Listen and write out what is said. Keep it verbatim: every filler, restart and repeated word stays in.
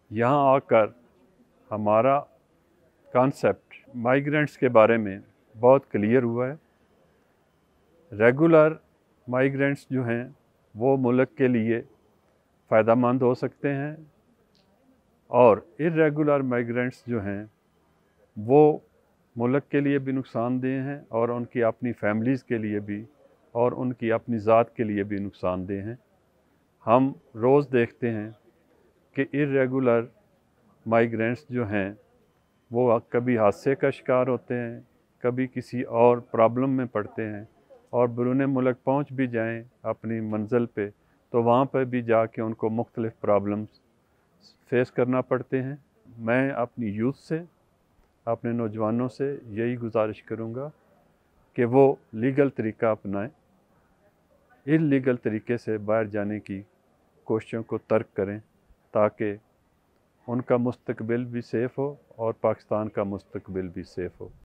यहाँ आकर हमारा कॉन्सेप्ट माइग्रेंट्स के बारे में बहुत क्लियर हुआ है। रेगुलर माइग्रेंट्स जो हैं वो मुल्क के लिए फ़ायदेमंद हो सकते हैं और इर्रेगुलर माइग्रेंट्स जो हैं वो मुल्क के लिए भी नुकसानदेह हैं और उनकी अपनी फैमिलीज़ के लिए भी और उनकी अपनी ज़ात के लिए भी नुकसानदेह हैं। हम रोज़ देखते हैं कि इर्रेगुलर माइग्रेंट्स जो हैं वो कभी हादसे का शिकार होते हैं, कभी किसी और प्रॉब्लम में पड़ते हैं और बैरून मुल्क पहुंच भी जाएं अपनी मंजिल पे तो वहाँ पर भी जाके उनको मुख्तलिफ़ प्रॉब्लम्स फेस करना पड़ते हैं। मैं अपनी यूथ से, अपने नौजवानों से यही गुजारिश करूँगा कि वो लीगल तरीका अपनाएं, इल्लीगल तरीके से बाहर जाने की कोशिशों को तर्क करें ताकि उनका मुस्तकबिल भी सेफ़ हो और पाकिस्तान का मुस्तकबिल भी सेफ़ हो।